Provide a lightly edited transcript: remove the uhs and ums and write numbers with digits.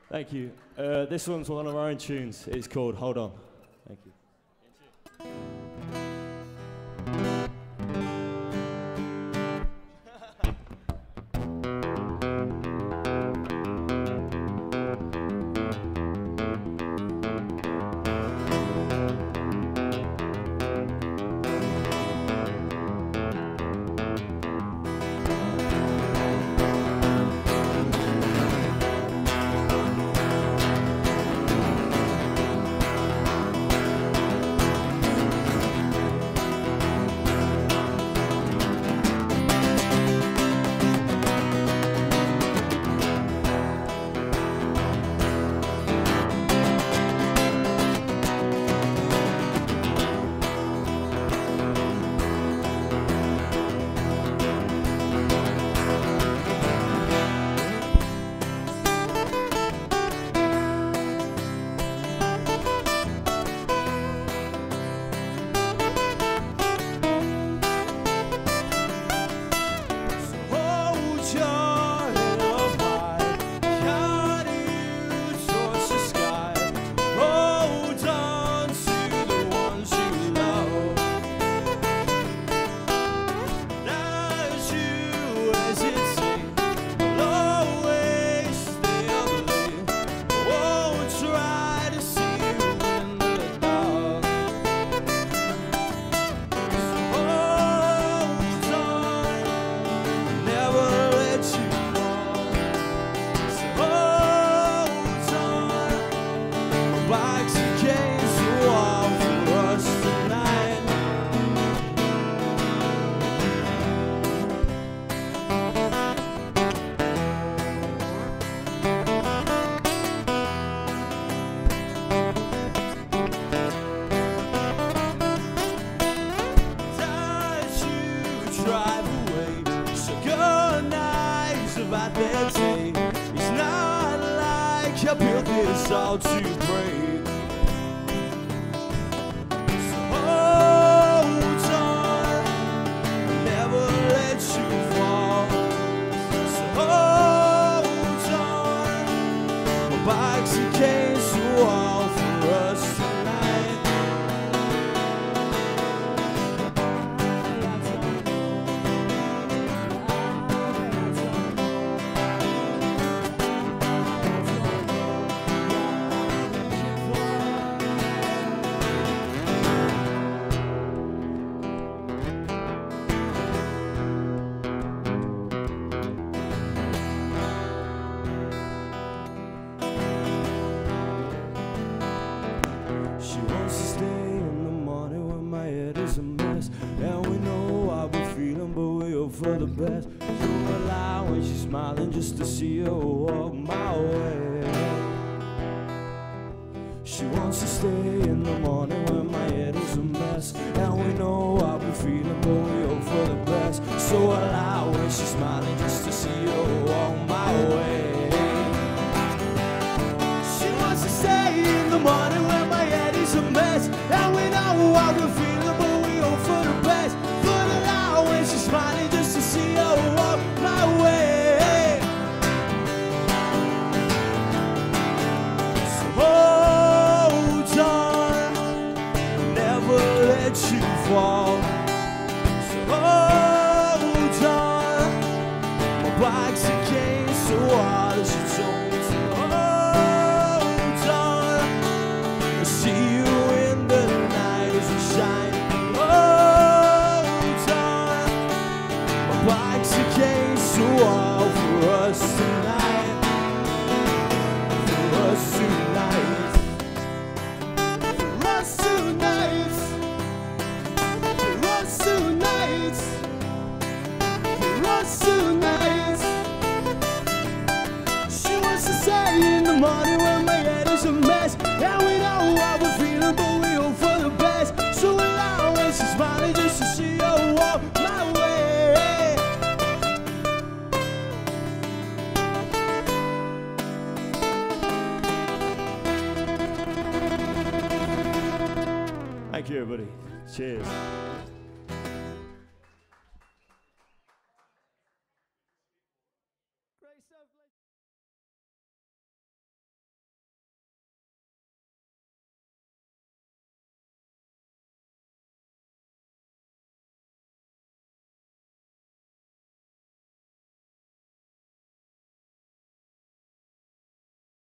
Thank you. This one's one of our own tunes. It's called Hold On. Thank you. It's not like I built this all to break. So hold on, I'll never let you fall. So hold on, my bike's against the wall for us tonight. She wants to stay in the morning when my head is a mess, and we know how we're feeling, but we hope for the best. So allow when she's smiling just to see her walk my way. She wants to stay in the morning when my head is a mess, and we know how we're feeling, but we hope for the best. So allow when she's smiling just to see her walk my way. She wants to stay in the morning when my head is a mess, and we know how we're feeling, but we hope for the best. But allow when she's smiling just to see her walk my way. So hold on, never let you fall. So hold on, my bike's against the wall, she told me to hold on. I see you in the night as we shine. Hold on, my bike's against the wall for us tonight. For us tonight. For us tonight. For us tonight. For us tonight. She wants to stay in the morning when my head is a mess, and we know how we're feeling, but we hope for the best. So allow when she's smiling just to see her walk my way. Thank you, everybody. Cheers.